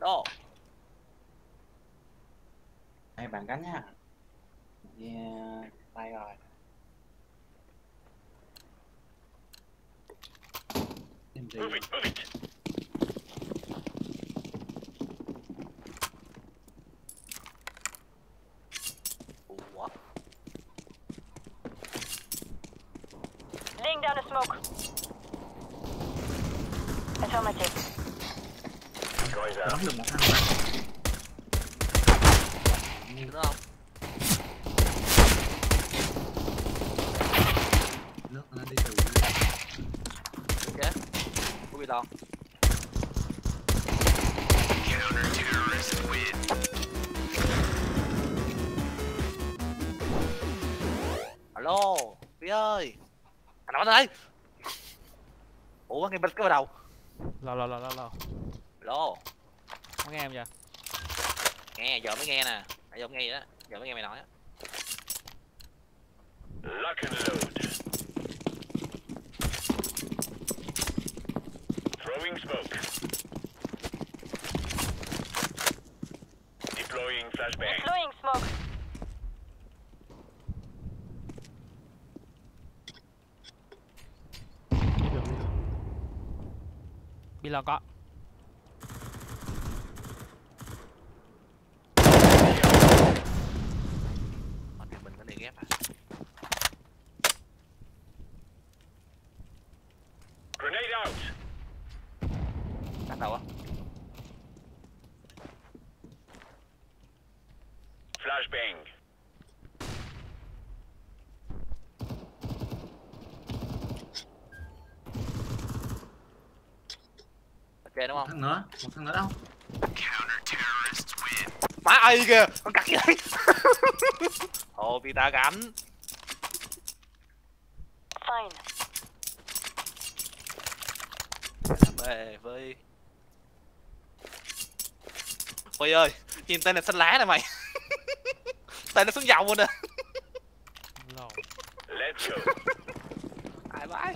Đó. Đây bạn gánh nha. Yeah, tay rồi. Em đi. Ủa. Laying down a smoke. Affirmative. Bắn được một thằng mà. Đúng không? Nước nó đi từ dưới. Ok. Có bị đòn. Alo, Phi ơi. Thằng nào đây? Ủa nghe bật cái vào đầu. Lo. Alo. Có nghe em chưa? Nghe, giờ mới nghe nè. Nãy giờ mới nghe vậy đó. Giờ mới nghe mày nói á. Lock and load. Throwing smoke. Deploying flashbang. Deploying smoke. Bị lo có. Thì mình có đi ghép à? Grenade out. Bắt đầu á. Flashbang. Ok đúng không? Một thằng nữa đâu? Má ai kìa, con cắt gì đấy? Ồ, vì ta gánh. Fine. Về với Phi ơi, nhìn tên này xanh lá nè mày. Tên nó xuống dầu luôn nè. Lo. Let's go. Ai bãi.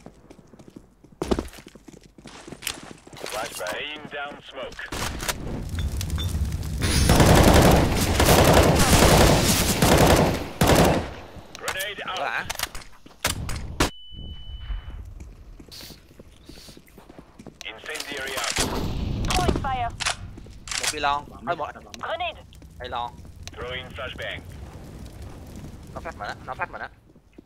Flashbang. Laying down smoke. Grenade Ủa out. hả? Incendiary out. Throwing fire. Một pylon. Thôi một. Grenade. Pylon. Throwing flashbang. Nó phát mà đó, nó phát mà đó.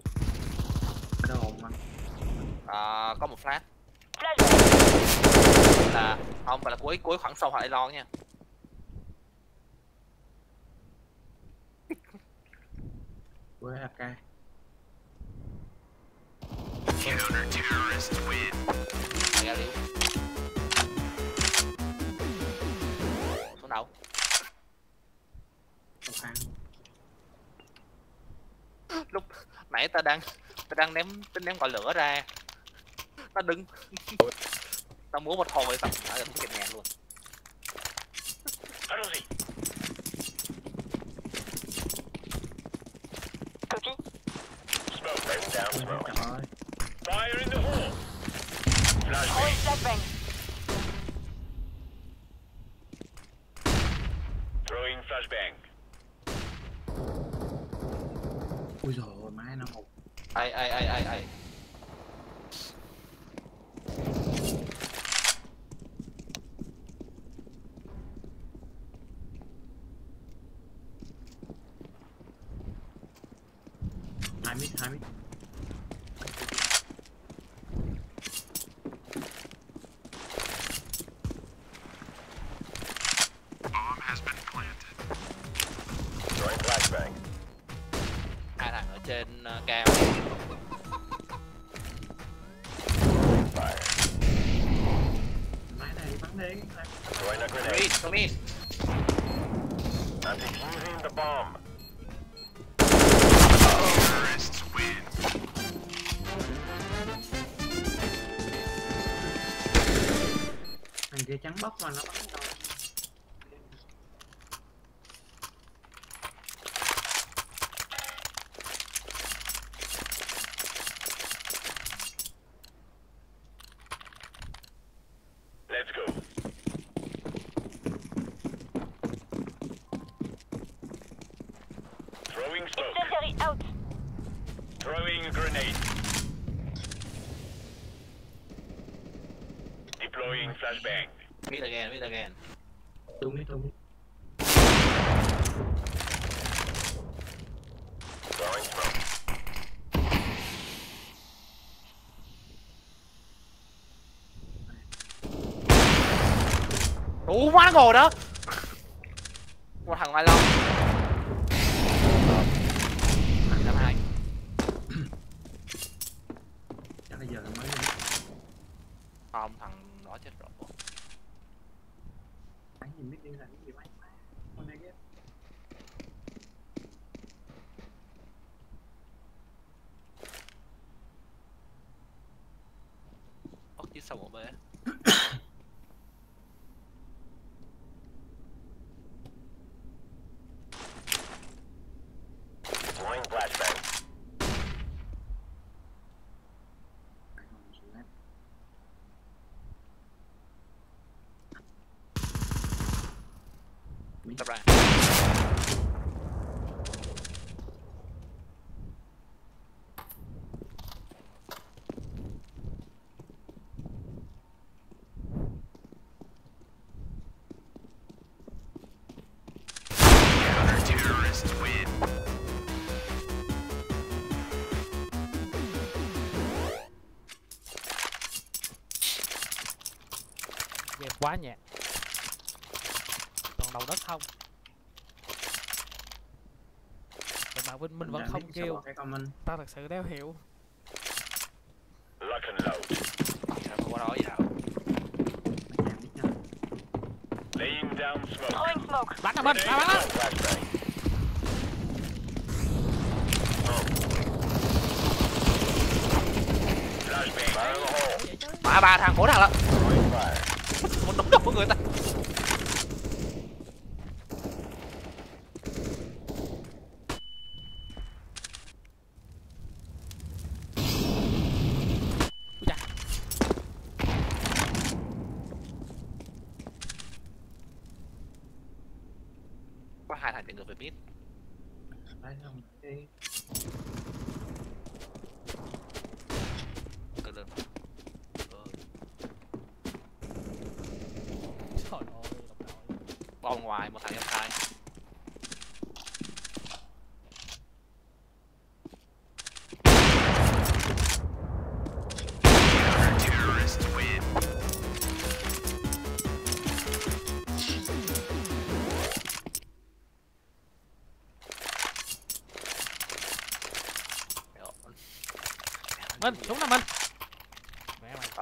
Đồ mà. À, có một flash. Flashbang. Là không phải là cuối khoảng sâu hoặc pylon nha. Với AK. Mày ra liệu. Xuống đâu? Không ăn. Lúc nãy ta đang ném quả lửa ra. Nó đứng. Tao múa một hồi xong ở gần kịp nhạc luôn. Uzi. Cookie. Smoke. Laying down smoke. Trời ơi. Fire in the hole. Throwing Flashbang. flashbang. Throwing flashbang. Ui dồi ôi, máy nó hụt. Ai. Hai mít. Throwing flashbang. Hai thằng ở trên cao. Fire. Máy này bắn đi. Throwing a grenade. Come in. I'm defusing the bomb. Thằng kia trắng bóc mà nó bắn đâu. Let's go. Throwing a grenade. Deploying flashbang. Mid again. Tung đi. Throwing smoke. Ủa quá ngồi đó. Một thằng Mai Long. 252. Chắc là giờ là mới Không, thằng đó chết rồi. anh nhìn biết đi là cái gì mấy con này kia. Ốc chiếc sau một bê. Deploying flashbang. Tập ra. Game quá nhạt. Toàn đầu đất không. Mà mình vẫn không kêu. Ta thật sự đéo hiểu. Lock and load. Dạ, qua đó vậy nào. Laying down smoke. Throwing smoke. Bắn là mình, bắn á. Flashbang. Flashbang. Fire in the hole. Ba thằng 4 thằng lận. Throwing fire. Mình đúng đập vào người ta. Chà. Có 2 thằng chạy ngược về mid. Đấy không cái Từ từ. Trời ơi, đồng đội. Bom ngoài một thằng F2. Mình, súng là mình. Mẹ mày.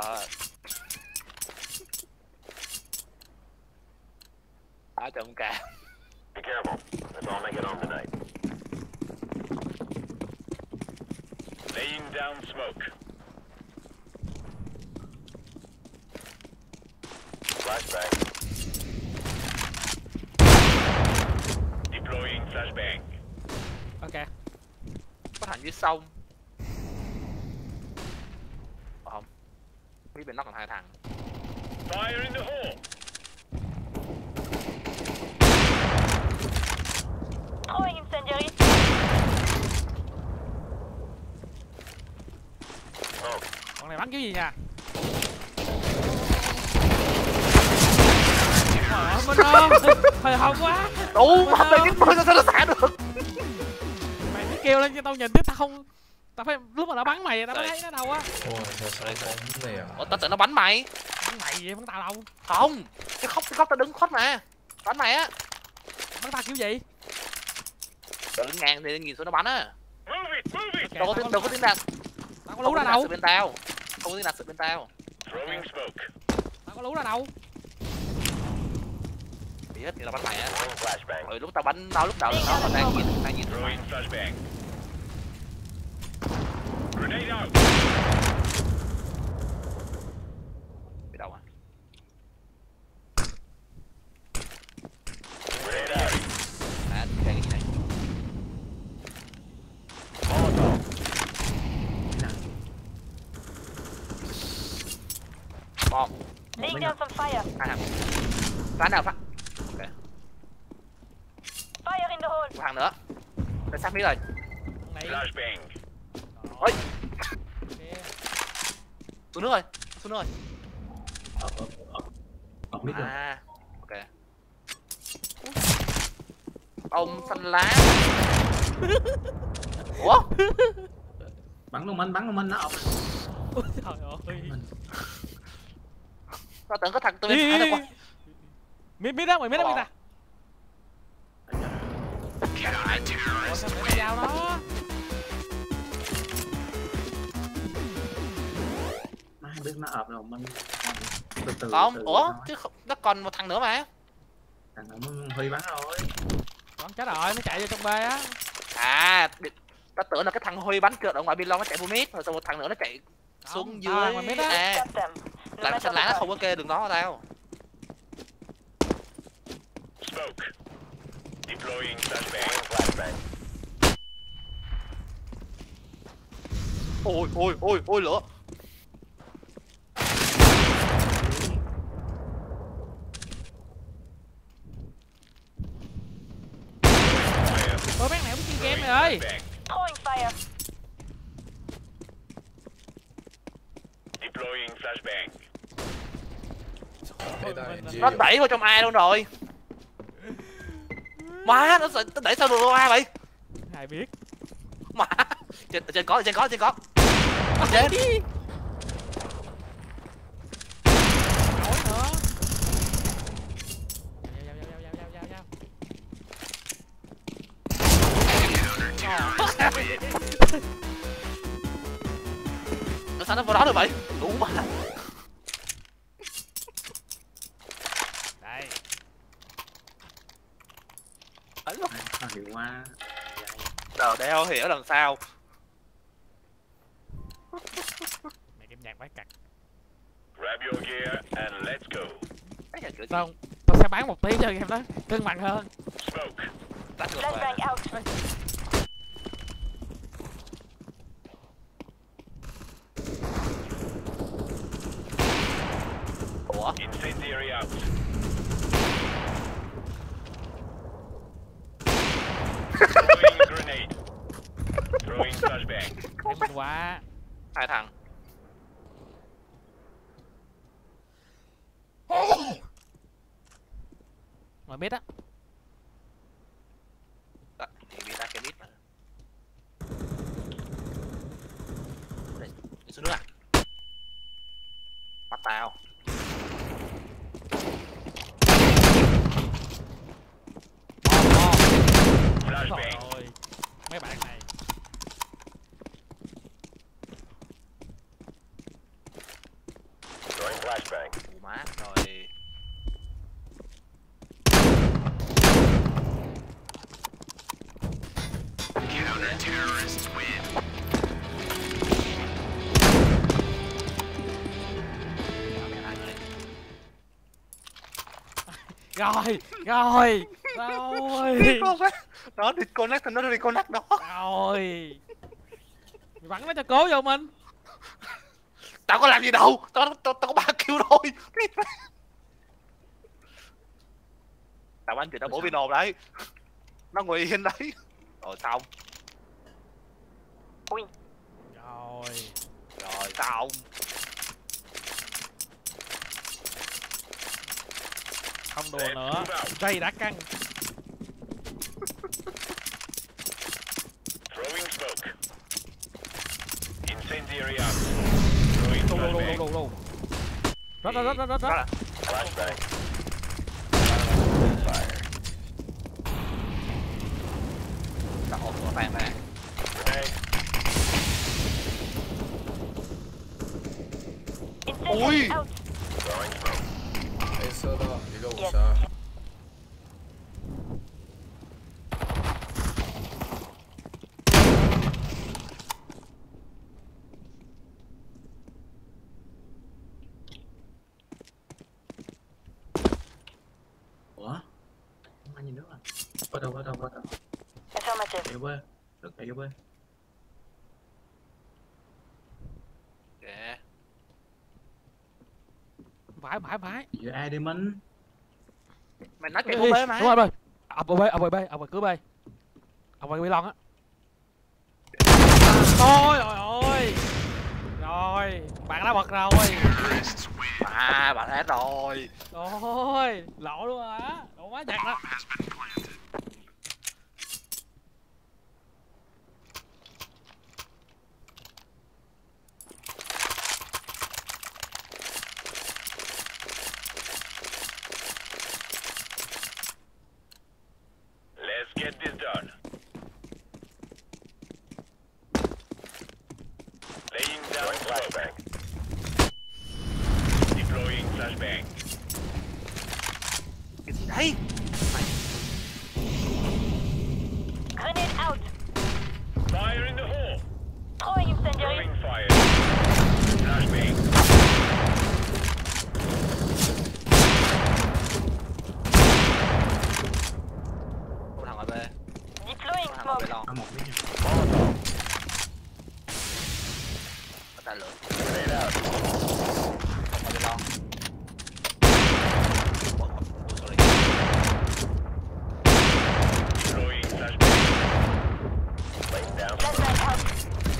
Ở trong cả. Be careful. Let's all make it home tonight. Laying down smoke. Flashbang. Deploying flashbang. Ok. Có thằng dưới sông. Không. Phía bên nó còn 2 thằng. Fire in the hole. Throwing incendiary. Smoke. Con này bắn kiểu gì nha? Mình ơi, hồi hộp quá. Đủ, bắn lên cái sao nó xả được. Mày phải kêu lên cho tao nhìn chứ tao không. Tao phải lúc mà nó bắn mày tao mới thấy nó đâu á. Ôi, thật sự bóng này à? Ủa tao tưởng nó bắn mày. Bắn mày vậy bắn tao đâu? Không, cái khóc tao đứng khuất mà. Bắn mày á. Bắn tao kiểu gì? Tao đứng ngang thì nhìn xuống nó bắn á. Move it, move it. Đâu có tiếng đạn. Tao có lú ra đâu? Sự bên tao. Không có tiếng đạn sự bên tao. Throwing smoke. Tao có lú ra đâu? Thì hết thì là bắn mày á. Throwing flashbang. Rồi lúc tao bắn tao lúc đầu là nó còn đang nhìn Throwing flashbang. Grenade out. Bị đâu à? Grenade out. À, cái gì này? Molotov. Bom. Laying down some fire. 2 thằng. Phá nào phá. Ok. Fire in the hole. Một thằng nữa. Nó sát mít rồi. Con này. Flashbang. Ôi. Ok. Xuống nước rồi, xuống nước rồi. Không biết rồi. À, ok. Ông xanh lá. Ủa? Bắn luôn mình nó ọc. Ôi trời ơi. Tao tưởng có thằng tôi bên phải đâu qua. Mid đó, mày mid đó mid ta. Counter Ủa terrorists sao mày giao nó? Nó không biết nó ập đâu mình từ từ. Không, từ ủa, thôi. chứ nó còn một thằng nữa mà. Thằng nào mới Huy bắn rồi. Con chết rồi, nó chạy vô trong B á. À, tao tưởng là cái thằng Huy bắn trượt ở ngoài Bilong nó chạy vô mid, rồi xong một thằng nữa nó chạy xuống dưới. Tao là mid á. À, Got them. No làm matter xanh lá nó the không có kê được nó ở tao. smoke. Deploying flashbang. Ôi lửa. Fire. Ôi mấy này không chơi game mày ơi. Flashbang. throwing fire. Deploying flashbang. Đây ta NG. Nó đẩy vào trong ai luôn rồi. Má, nó đẩy sao được ai vậy? Ai biết. Má. Trên có. Chết. Nổi nữa. Giao. Nó sao nó vào đó được vậy? Đủ mà. Đây. Nó hiệu qua. Đầu đeo hiểu làm sao. Mày game nhạc bái cặt. Grab your gear and let's go. Cái nhà cửa Không, tao sẽ bán một tí cho game đó cân bằng hơn. Smoke. tắt ngược về. Flashbang out. Ủa? Incendiary out. Throwing grenade. Throwing flashbang. Để mình quá. Hai thằng. Mà biết á. Thì ta cái mít mà. Đây, đi xuống nước à? Bắt tao. Flashbang. Rồi. Mấy bạn này. Throwing flashbang. Ủa má rồi. Counter terrorists win. Rồi. Nó disconnect thì nó reconnect đó. Rồi. Mày bắn nó cho cố vô mình. Tao có làm gì đâu. Tao có 3 kill thôi. Tao bắn chuyện nó bổ Vino đấy. Nó ngồi yên đấy. Rồi xong. Rồi. Rồi xong. Không đùa nữa. Dây đã căng. Throwing smoke. Incendiary out. Throwing flashbang. Đủ. Rất. Đó là Flashbang. tao hộp của vàng nè. Grenade. Incendiary out. Throwing smoke. 黑色的一个5杀。 Ủa? Không ai nhìn nước à? Bắt đầu. Affirmative. Chạy bơi. Được chạy vô bơi. Phải. Giờ ai đi mình? Mày nói chuyện của bê mà. Đúng rồi. Ập vào B, ập vào cửa B. Ập vào B lon á. Ôi Rồi, bạn đã bật rồi. Bạn hết rồi. Rồi, lộ luôn rồi á. Lộ quá chặt đó. Let's get this done. Laying down flashbang. Deploying flashbang. Cái gì đấy? Grenade out. Fire in the hole. Throwing incendiary. Throwing fire. Flashbang. Một thằng ở B. Deploying Một thằng ở B smoke. lo. Có một cái gì. Ở tại lửa. Grenade out. Ở B lo. Sorry. Deploying flashbang. Laying down. Flashbang out.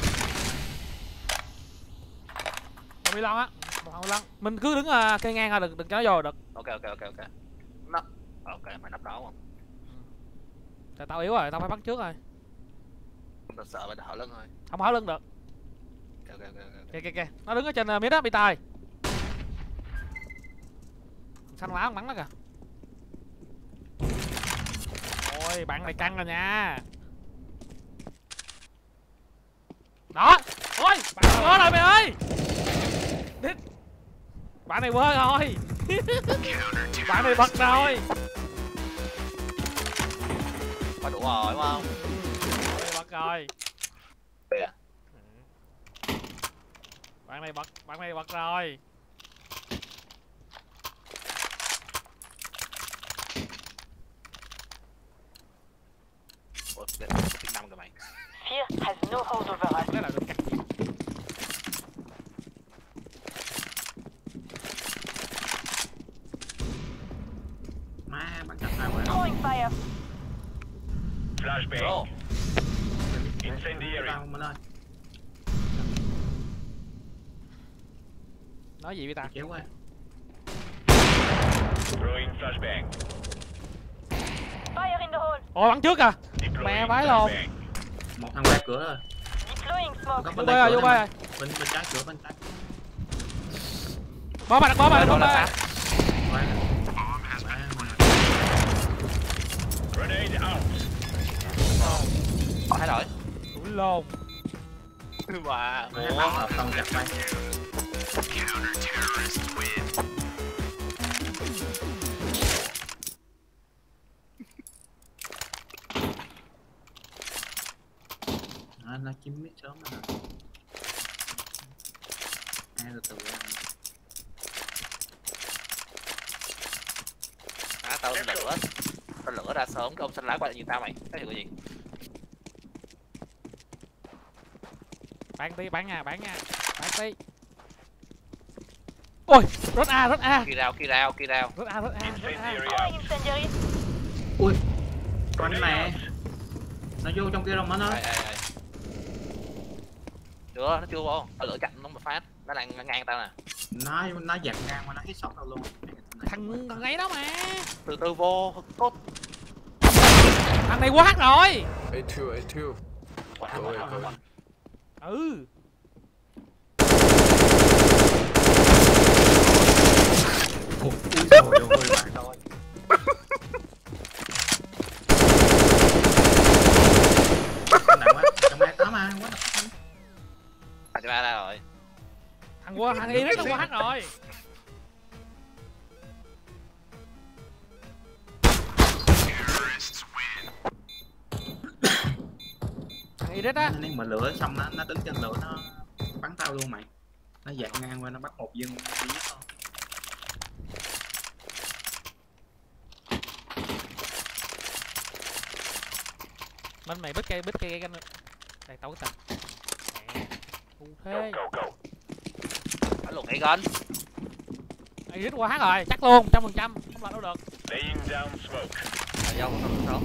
Một bi lon á. Một thằng bi lon. Mình cứ đứng cây ngang thôi, đừng cho nó vô được. Ok. Nó. Ok, mày nắp đó không? Tại tao yếu rồi, tao phải bắn trước rồi. Không tao sợ mày đỡ lưng thôi. Không hở lưng được. Ok. Kìa. Nó đứng ở trên mid đó, bị tài. Xanh lá không bắn nó kìa. Ôi, bạn này căng rồi nha. Đó. Ôi, bạn quơ rồi mày ơi. Bạn này quơ rồi. Bạn này bật rồi. Có đủ rồi đúng không? Bạn này bật rồi. Kìa. Bạn này bật rồi. Ủa, tiếng 5 kìa mày. Fear has no hold over us. Thế là được cắt. Má bắn chặt hai quả. Throwing fire. Flashbang. Bro. Incendiary. Tao mình ơi. Nói gì với ta? Kéo qua. Throwing flashbang. Fire in the hole. Ôi bắn trước à. Deploying Mẹ vãi lồn. flashbang. Một thằng qua cửa rồi. Deploying smoke. Có Vô bên bê đây rồi, vô cửa bê này. rồi. Bên trái cửa bên trái. Bó mày, bó mày, bó Đó là mày. sát. Qua nè. Grenade out. Thay đổi. Ủi lồn. Mà. Má bắn hợp không chặt bay. Nó chiếm mít sớm rồi. Từ ra. Tao lửa ra sớm, cái ông xanh lá quay lại nhìn tao mày. Cái hiểu cái gì? Bán tí, bán nha. Bán tí. Ôi, rớt A. Kia rao. Rớt A. Incendiary Throwing out. incendiary. Ui. Con này. Nó vô trong kia rồi nó. Ai. Nó chưa vô. Tao lửa chặn nó một phát. Nó đang ngang tao nè. Nó giật ngang mà nó hit shot tao luôn. Thằng ấy đó mà. Từ từ vô. Tốt. Thằng này quá hát rồi. A2. Quả Rồi. Ừ. Ui trời ơi bạn thôi. Nặng quá. Trong này có mà quá. cho ba ra rồi. Thằng Y rất là quá hát rồi. Thằng Y á. Nếu mà lửa xong nó đứng trên lửa nó bắn tao luôn mày. Nó dạt ngang qua nó bắt một dân duy nhất thôi. Bên mày bít cây canh đây tao cái tao. Ngu thế. Go. Phải luồn ngay gần. Y rất quá hát rồi, chắc luôn 100%, không làm đâu được. Laying down smoke. Dâu không.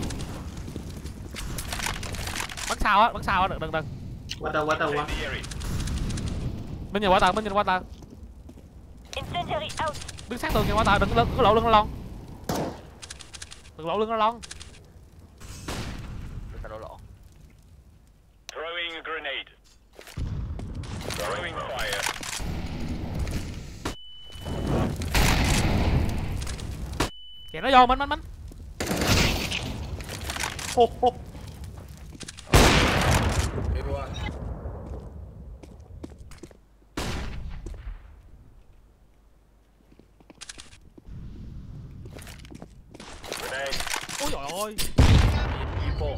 Bắn sao á, đừng. Qua tao. Incendiary. Bên nhìn qua tờ, bên nhìn qua tờ. Incendiary out. Đứng sát tường nhìn qua tờ, đừng có lộ lưng nó lon. Đừng lộ lưng nó lon. Đừng có đổ lộ. Throwing a grenade. Throwing fire. Kìa nó vô, mình. Hô hô. Hit one. Grenade. Ôi trời ơi. Info.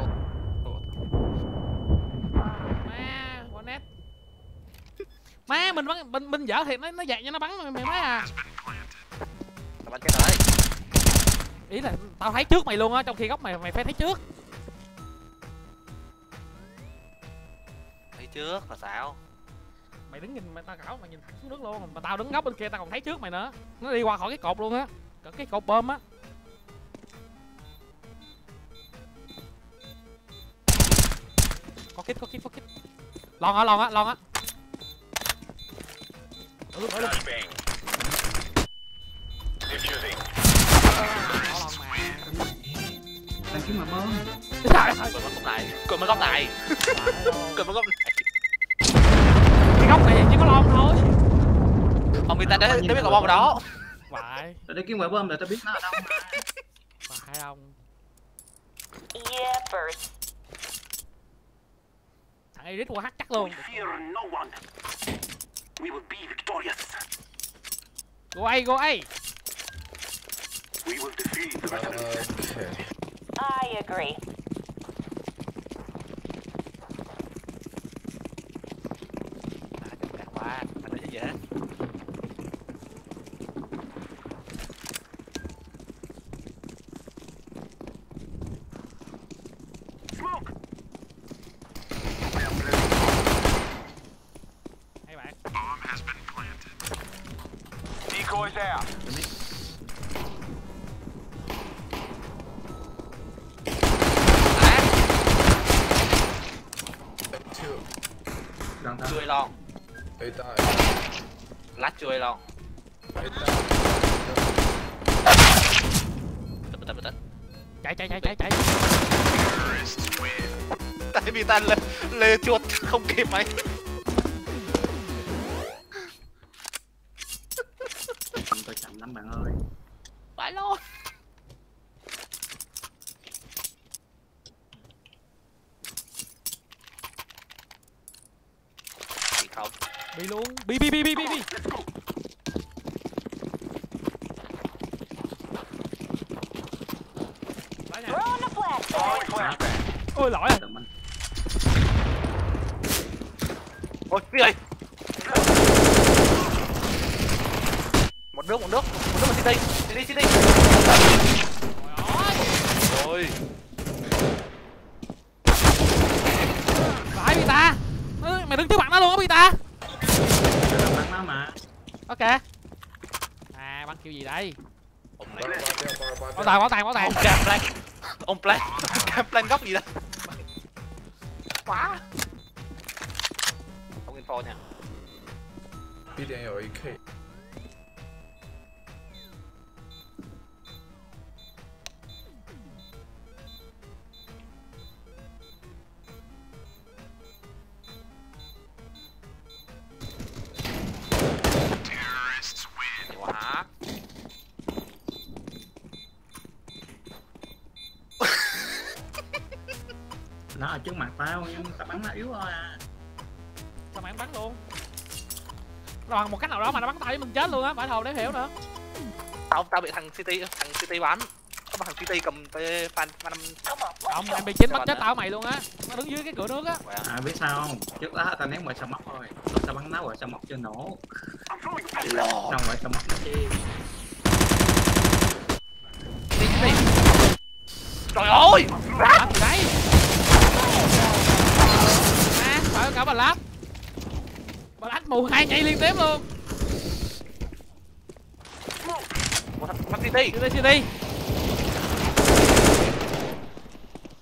Má, quả nét. Má mình bắn mình dở thiệt nó dạt cho nó bắn mày má à. Tao bắn chết rồi đấy. Ý là tao thấy trước mày luôn á, trong khi góc mày phải thấy trước. Thấy trước là sao? Mày đứng nhìn tao cảo mày nhìn thẳng xuống nước luôn, mà tao đứng góc bên kia tao còn thấy trước mày nữa. Nó đi qua khỏi cái cột luôn á, cái cột bơm á. Có kít. Lon á. Đổ luôn. Flashbang. Diffusing. Có lon mà. Đang kiếm mà bơm. Trời ơi. Còn mới góc này. Cái góc này chỉ có lon thôi. Ông người ta đã biết là bom ở đó. Phải. Tao đi kiếm quả bơm rồi tao biết nó ở đâu mà. Phải không? Yeah, burst. Thằng Eric qua hack chắc luôn. Fear no one. We will be victorious. Go A. We will defeat the Okay. I agree. Cắt qua, anh thấy dễ. smoke. Hey bạn. Decoys out. Two. Đang tao. Chui lon. They die. Lát chui lon. They die. Bình tĩnh. Chạy. Tại vì ta lê chuột không kịp mày. Tôi chậm lắm bạn ơi. Phải luôn. Gì không? Bi luôn. Bi. Lấy nha. Throw in a flashbang. Throwing flashbang. Ôi lỗi à. Tự mình. Ôi, cái gì? Một nước mà city. Ôi. Phải Pita. Mày đứng trước mặt nó luôn á Pita. Tao bắn nó mà. Ok. À bắn kiểu gì đây? Ông này. Bảo tàng. Ông cam plan góc gì đây? Quá. Không info nha. 1点有1K。 Nhiều hả? Nó ở trước mặt tao nhưng tao bắn nó yếu thôi à. Sao mày không bắn luôn? Nó bằng một cách nào đó mà nó bắn tay với mình chết luôn á, phải thầu để hiểu nữa. Tao bị thằng City bắn. Có thằng City cầm cái fan Không, em bị chính bắt chết tao mày luôn á. Nó đứng dưới cái cửa nước á. À biết sao không? Trước đó tao ném ngoài sầm móc thôi. Lúc tao bắn nó ngoài sầm móc chưa nổ. Xong ngoài sầm móc nó chi. Trời ơi! Làm gì đấy? À, phải cả bà lát mù 2 nhảy liên tiếp luôn. Một thằng City. City.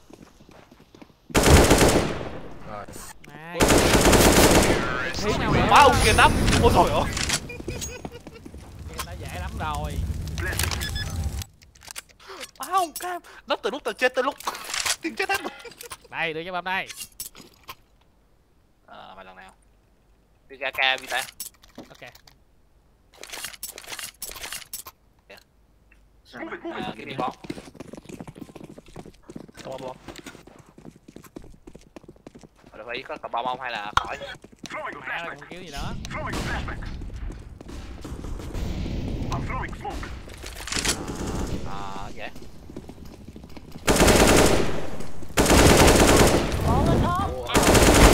Nice. Này. Khí nào nữa? Quá ok lắm. Ôi trời ơi. Nó dễ lắm rồi. Quá ok. Nó từ lúc tao chết tới lúc tiếng chết hết mình. Đây đưa cho bom đây. Mày lần nào? Đi ra ca vi ta. Ok. Cái đi bóng. Bom bom. Rồi phải có cầm bom không hay là khỏi? Throwing a Mẹ là flashbang. con kiểu gì đó. Throwing a flashbang. I'm throwing smoke. Dạ. Molotov out.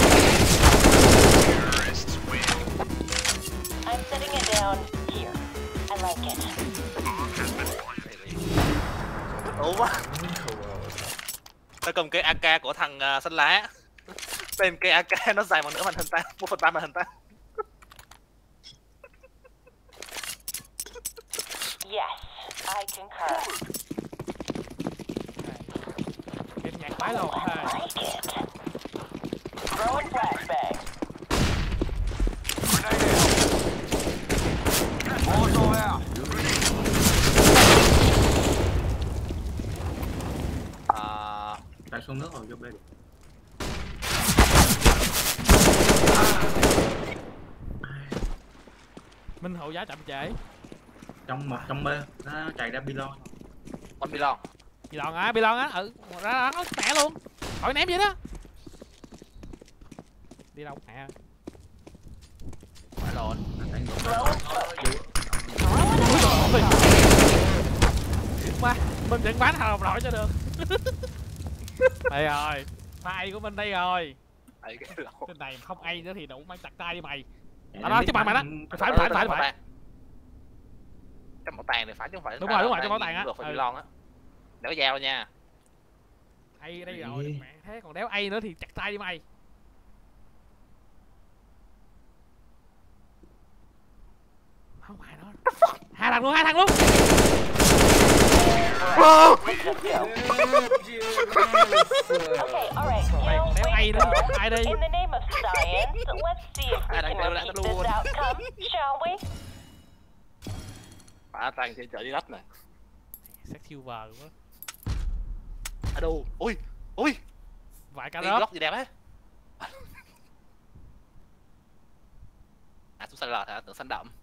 I'm setting it down here. I like it. Ủa quá. Khẩu vào sao? Tao cầm cây AK của thằng xanh lá. Tên cây AK nó dài một nửa màn hình ta, 1/3 màn hình ta. Yes, I concur. Game nhạc quái luôn. I like it. Throwing flashbang. Molotov out. Tại xuống nước rồi vô đây được. Minh hậu giá chậm trễ. Trong mê nó chạy ra Bilon. Con Bilon. Bilon á, ra nó mẹ luôn. Khỏi ném vậy đó. Đi đâu mẹ. Phải rồi. Throwing smoke. Ba, mình vẫn bán hàng đồng đội cho được. Đây rồi, tay của mình đây rồi. Ấy cái lỗ. Cái này không ai nữa thì đủ mang chặt tay đi mày. Dạ, Đó, trước mặt mày đó. Phải. Trong bảo tàng này phải chứ không phải. Đúng rồi, trong bảo tàng á. Phải Bilon á. Đéo dao nha. Ai đây rồi, mẹ thế còn đéo ai nữa thì chặt tay đi mày. Không phải nó. Hai thằng luôn. Okay, alright. You know, Đéo ai nữa, ai đây? in the name of science, let's see if we can repeat this outcome, shall we? Bảo tàng trên chợ đi đất này. Sex silver quá. À đâu? Ui. Vài cả Cái đó. góc gì đẹp á. Xuống xanh lọt hả? Tưởng xanh đậm.